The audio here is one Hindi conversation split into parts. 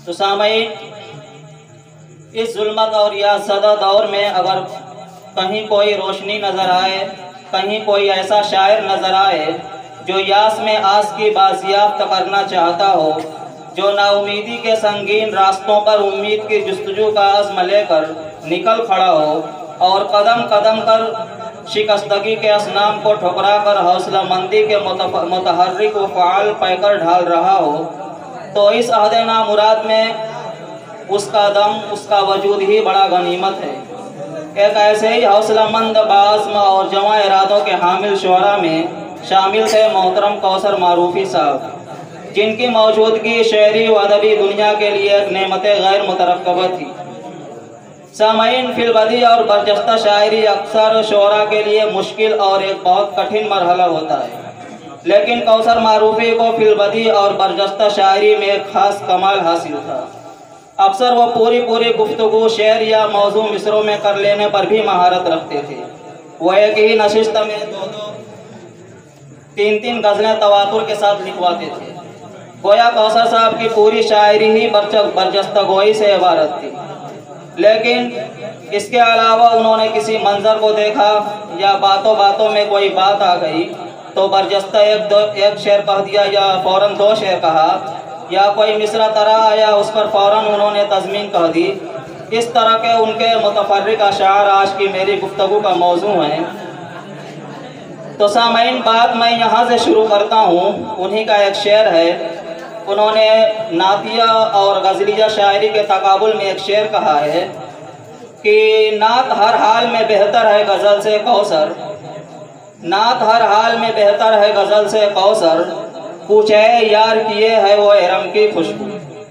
तो सामईन, इस जुल्मत और यासदा दौर में अगर कहीं कोई रोशनी नज़र आए, कहीं कोई ऐसा शायर नज़र आए जो यास में आस की बाजियाफ्त करना चाहता हो, जो नाउमीदी के संगीन रास्तों पर उम्मीद की जुस्तजू का अज़्म लेकर निकल खड़ा हो और कदम कदम कर शिकस्तगी के असनाम को ठुकरा कर हौसला मंदी के मुतहर्रिक व फ़आल पैकर ढाल रहा हो, तो इस अहद नामुराद में उसका दम, उसका वजूद ही बड़ा गनीमत है। एक ऐसे ही हौसलामंद बाज़्म और जवां इरादों के हामिल शुअरा में शामिल थे मोहतरम कौसर मारूफी साहब, जिनकी मौजूदगी शेरी व अदबी दुनिया के लिए एक नेमत गैर मुतरक्कबा थी। सामईन, फिलबदी और बरजस्ता शायरी अक्सर शुअरा के लिए मुश्किल और एक बहुत कठिन मरहला होता है, लेकिन कौसर मारूफी को फिलबदी और बरजस्ता शायरी में एक ख़ास कमाल हासिल था। अक्सर वो पूरी गुफ्तगू शेर या मौजू मिसरों में कर लेने पर भी महारत रखते थे। वो एक ही नशिस्त में 2-2, 3-3 गज़लें तवातुर के साथ लिखवाते थे। गोया कौसर साहब की पूरी शायरी ही बरजस्ता गोई से इबारत थी। लेकिन इसके अलावा उन्होंने किसी मंजर को देखा या बातों बातों में कोई बात आ गई तो बरजस्ता एक शेर कह दिया या फ़ौरन 2 शेर कहा, या कोई मिसरा तरा आया उस पर फ़ौरन उन्होंने तज़मीन कह दी। इस तरह के उनके मुतफर्रिक अशार आज की मेरी गुफ्तगू का मौजू हैं। तो सामईन, बात मैं यहाँ से शुरू करता हूँ। उन्हीं का एक शेर है। उन्होंने नातिया और गज़लिया शायरी के तकाबुल में एक शेर कहा है कि नात हर हाल में बेहतर है गज़ल से कौसर, नात हर हाल में बेहतर है गज़ल से कौसर, पूछे यार किए है वो इरम की खुशबू।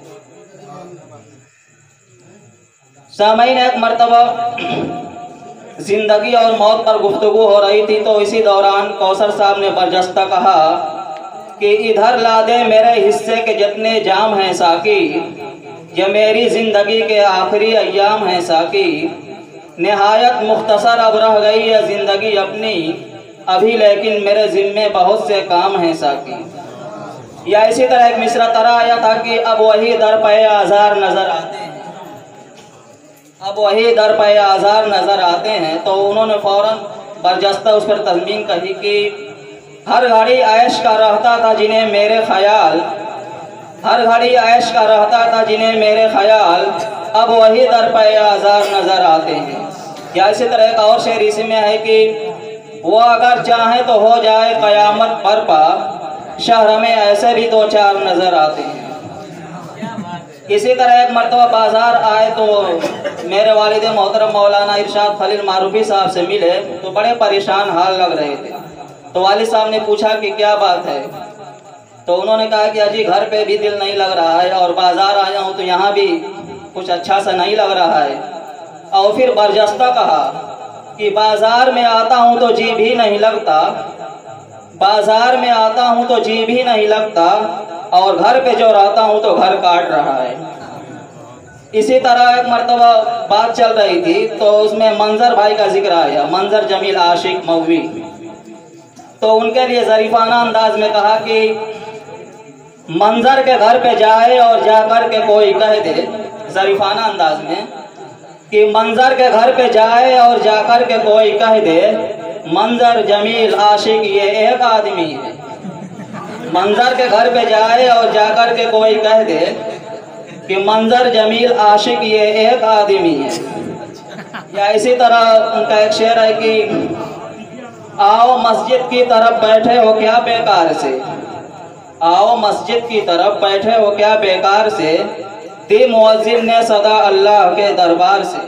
सामईन, एक मरतबा जिंदगी और मौत पर गुफ्तगू हो रही थी, तो इसी दौरान कौसर साहब ने बरजस्ता कहा कि इधर ला दे मेरे हिस्से के जितने जाम हैं साकी, ये मेरी ज़िंदगी के आखिरी अय्याम हैं साकी, निहायत मुख्तसर अब रह गई है ज़िंदगी अपनी, अभी लेकिन मेरे ज़िम्मे बहुत से काम हैं साकी। या इसी तरह एक मिसरा तरा आया था कि अब वही दर पे आज़ार नज़र आते हैं, अब वही दर पे आज़ार नज़र आते हैं। तो उन्होंने फ़ौरन बरजस्ता उस पर तज़मीन कही कि हर घड़ी ऐश का रहता था जिन्हें मेरे ख्याल, हर घड़ी ऐश का रहता था जिन्हें मेरे ख्याल, अब वही दर पे आज़ार नज़र आते हैं। या इसी तरह एक और शेर इसी में है कि वो अगर चाहे तो हो जाए क़यामत बरपा, शहर में ऐसे भी 2-4 नज़र आते हैं। इसी तरह एक मरतबा बाज़ार आए तो मेरे वालिद मोहतरम मौलाना इरशाद खलील मारूफी साहब से मिले तो बड़े परेशान हाल लग रहे थे। तो वालिद साहब ने पूछा कि क्या बात है। तो उन्होंने कहा कि अजी घर पे भी दिल नहीं लग रहा है और बाज़ार आया हूँ तो यहाँ भी कुछ अच्छा सा नहीं लग रहा है। और फिर बरजस्ता कहा कि बाज़ार में आता हूँ तो जी भी नहीं लगता, बाज़ार में आता हूँ तो जी भी नहीं लगता, और घर पे जो रहता हूँ तो घर काट रहा है। इसी तरह एक मरतबा बात चल रही थी तो उसमें मंजर भाई का जिक्र आया, मंजर जमील आशिक मौवी। तो उनके लिए ज़रीफ़ाना अंदाज में कहा कि मंजर के घर पे जाए और जाकर के कोई कह दे, ज़रीफ़ाना अंदाज में कि मंजर के घर पे जाए और जाकर के कोई कह दे, मंजर जमील आशिक ये एक आदमी है। मंजर के घर पे जाए और जाकर के कोई कह दे कि मंजर जमील आशिक ये एक आदमी है। या इसी तरह उनका एक शेर है कि आओ मस्जिद की तरफ बैठे हो क्या बेकार से, आओ मस्जिद की तरफ बैठे हो क्या बेकार से, दी मुअज्जिन ने सदा अल्लाह के दरबार से।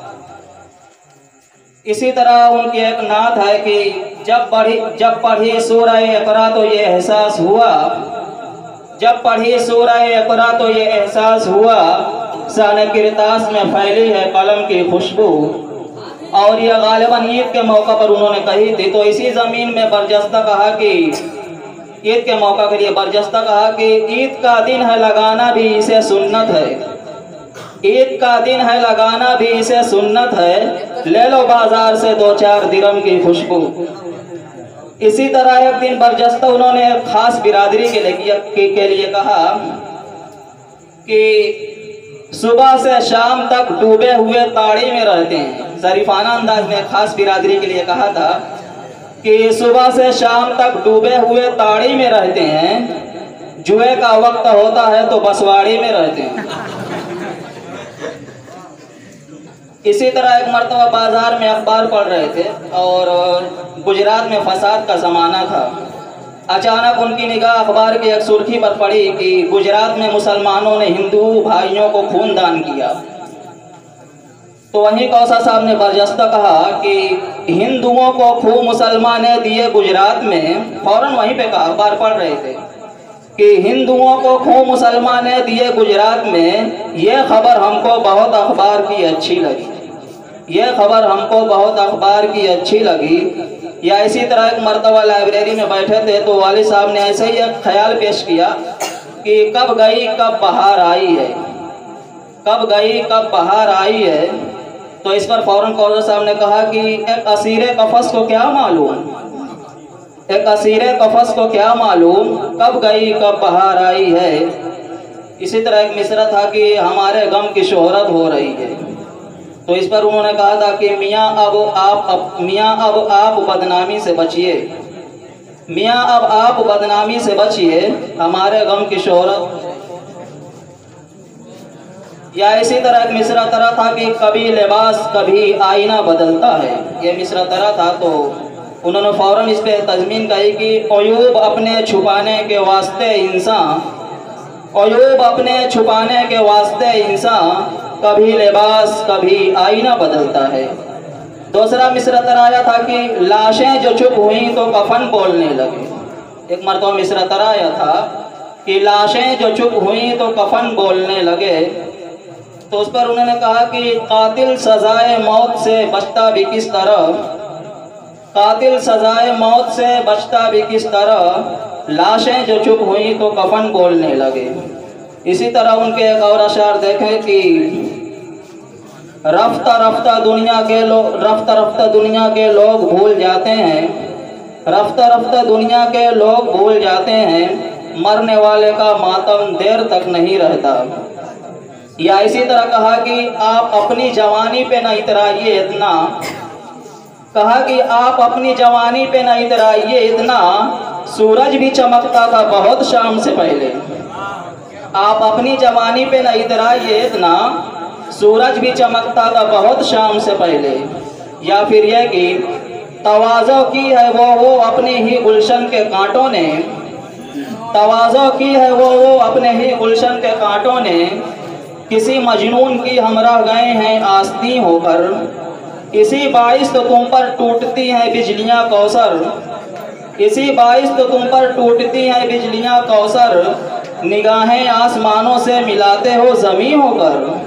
इसी तरह उनकी एक नात है कि जब पढ़ी सूरह इक़रा तो ये एहसास हुआ, जब पढ़ी सूरह इक़रा तो ये एहसास हुआ, शान किरतास में फैली है कलम की खुशबू। और यह गालिबन ईद के मौका पर उन्होंने कही थी। तो इसी ज़मीन में बरजस्ता कहा कि ईद के मौका के लिए बरजस्ता कहा कि ईद का दिन है लगाना भी इसे सुन्नत है, ईद का दिन है लगाना भी इसे सुन्नत है, ले लो बाजार से 2-4 दिरहम की खुशबू। इसी तरह एक दिन बरजस्ता उन्होंने खास बिरादरी के लिए कहा कि सुबह से शाम तक डूबे हुए ताड़ी में रहते हैं। शरीफाना अंदाज में खास बिरादरी के लिए कहा था कि सुबह से शाम तक डूबे हुए ताड़ी में रहते हैं, जुए का वक्त होता है तो बसवाड़ी में रहते हैं। इसी तरह एक मर्तबा बाजार में अखबार पढ़ रहे थे और गुजरात में फसाद का ज़माना था। अचानक उनकी निगाह अखबार की एक सुर्खी पर पड़ी कि गुजरात में मुसलमानों ने हिंदू भाइयों को खून दान किया। तो वहीं कौसर साहब ने बर्जस्ता कहा कि हिंदुओं को खून मुसलमान ने दिए गुजरात में। फौरन वहीं पे कहा, अखबार पढ़ रहे थे कि हिंदुओं को खून मुसलमान ने दिए गुजरात में। यह खबर हमको बहुत अखबार की अच्छी लगी, यह खबर हमको बहुत अखबार की अच्छी लगी। या इसी तरह एक मर्तबा लाइब्रेरी में बैठे थे तो वालिद साहब ने ऐसे ही एक ख्याल पेश किया कि कब गई कब बहार आई है, कब गई कब बहार आई है। तो इस पर फौरन कौसर साहब ने कहा कि एक असीरे कफस को क्या मालूम, एक असीरे कफस को क्या मालूम, कब गई कब बहार आई है। इसी तरह एक मिसरा था कि हमारे गम की शोहरत हो रही है। तो इस पर उन्होंने कहा था कि मियाँ अब आप बदनामी से बचिए, मियाँ अब आप बदनामी से बचिए, हमारे गम की शोहरत। या इसी तरह एक मिसरा तरह था कि कभी लिबास कभी आईना बदलता है। ये मिसरा तरह था तो उन्होंने फौरन इस पे तज़मीन कही कि अयूब अपने छुपाने के वास्ते इंसान, अयूब अपने छुपाने के वास्ते इंसान, कभी लिबास कभी आईना बदलता है। दूसरा मिसरा तराया था कि लाशें जो चुप हुई तो कफन बोलने लगे। एक मरतबा मिसरा तराया था कि लाशें जो चुप हुई तो कफन बोलने लगे। तो उस पर उन्होंने कहा कि कातिल सजाए मौत से बचता भी किस तरह, कातिल सजाए मौत से बचता भी किस तरह, लाशें जो चुप हुई तो कफन बोलने लगे। इसी तरह उनके एक और अशार देखें कि रफ्ता रफ्ता दुनिया के लोग भूल जाते हैं, रफ्ता रफ्ता दुनिया के लोग भूल जाते हैं, मरने वाले का मातम देर तक नहीं रहता। या इसी तरह कहा कि आप अपनी जवानी पे न इतराइए इतना, कहा कि आप अपनी जवानी पे न इतराइए इतना, सूरज भी चमकता था बहुत शाम से पहले। आप अपनी जवानी पे न इतराइए इतना, सूरज भी चमकता था बहुत शाम से पहले। या फिर यह कि तवाज़ो की है वो अपने ही गुलशन के कांटों ने, तवाज़ो की है वो अपने ही गुलशन के कांटों ने, किसी मजनून की हमरा गए हैं आस्ती होकर, इसी बाइस तो तुम पर टूटती हैं बिजलियां कौसर, इसी बाइस तो तुम पर टूटती हैं बिजलियां कौसर, निगाहें आसमानों से मिलाते हो ज़मीं होकर।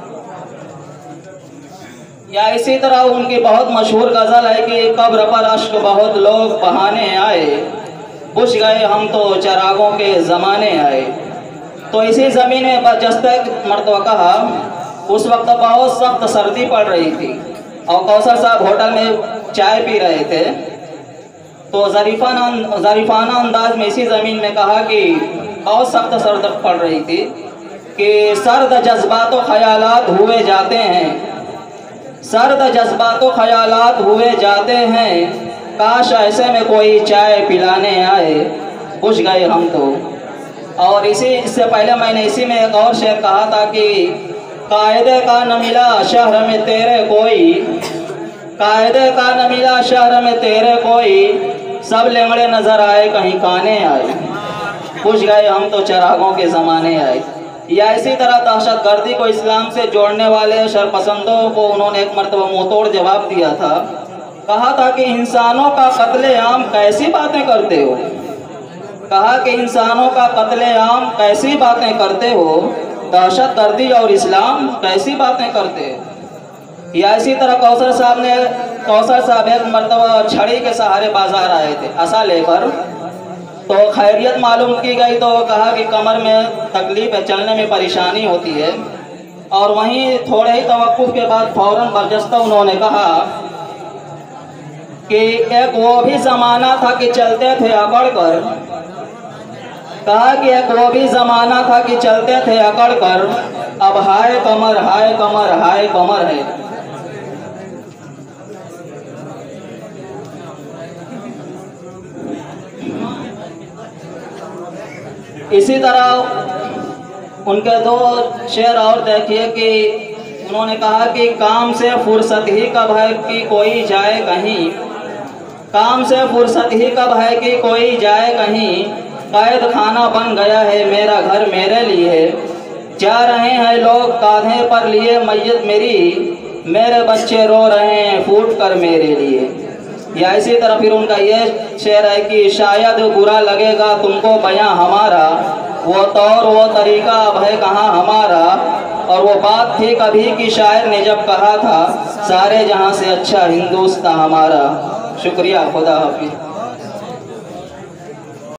या इसी तरह उनकी बहुत मशहूर गज़ल है कि कब्र पर अश्क बहुत लोग बहाने आए, बुझ गए हम तो चरागों के ज़माने आए। तो इसी ज़मीन में बर्जस्ता मरतबा कहा, उस वक्त बहुत सख्त सर्दी पड़ रही थी और कौसर साहब होटल में चाय पी रहे थे। तो ज़रीफ़ाना अंदाज में इसी ज़मीन में कहा कि बहुत सख्त सर्द पड़ रही थी कि सर्द जज्बात व ख़यालात हुए जाते हैं, सर्द जज्बात व ख़यालात हुए जाते हैं, काश ऐसे में कोई चाय पिलाने आए, बुझ गए हम तो। और इससे पहले मैंने इसी में एक और शेर कहा था कि कायदे का न मिला शहर में तेरे कोई, कायदे का न मिला शहर में तेरे कोई, सब लेंगड़े नजर आए कहीं काने आए, बुझ गए हम तो चरागों के ज़माने आए। या इसी तरह दहशतगर्दी को इस्लाम से जोड़ने वाले शरपसंदों को उन्होंने एक मरतबा मुंहतोड़ जवाब दिया था। कहा था कि इंसानों का कत्ले-आम कैसी बातें करते हो, कहा कि इंसानों का कत्ले-आम कैसी बातें करते हो, दहशतगर्दी और इस्लाम कैसी बातें करते हो। या इसी तरह कौसर साहब एक मरतबा छड़ी के सहारे बाजार आए थे असा लेकर। तो खैरियत मालूम की गई तो कहा कि कमर में तकलीफ है, चलने में परेशानी होती है। और वहीं थोड़े ही तवक्कुफ के बाद फौरन बर्जस्ता उन्होंने कहा कि एक वो भी ज़माना था कि चलते थे अकड़ कर, कहा कि एक वो भी ज़माना था कि चलते थे अकड़ कर, अब हाय कमर हाय कमर हाय कमर है। इसी तरह उनके दो शेर और देखिए कि उन्होंने कहा कि काम से फुर्सत ही कब है कि कोई जाए कहीं, काम से फुर्सत ही कब है कि कोई जाए कहीं, कैद खाना बन गया है मेरा घर मेरे लिए, जा रहे हैं लोग कांधे पर लिए मैयत मेरी, मेरे बच्चे रो रहे हैं फूट कर मेरे लिए। या इसी तरह फिर उनका ये शेर है कि शायद बुरा लगेगा तुमको बयां हमारा, वो तौर वो तरीका अब है कहाँ हमारा, और वो बात थी कभी कि शायर ने जब कहा था सारे जहां से अच्छा हिंदुस्तान हमारा। शुक्रिया, खुदा हाफिज़।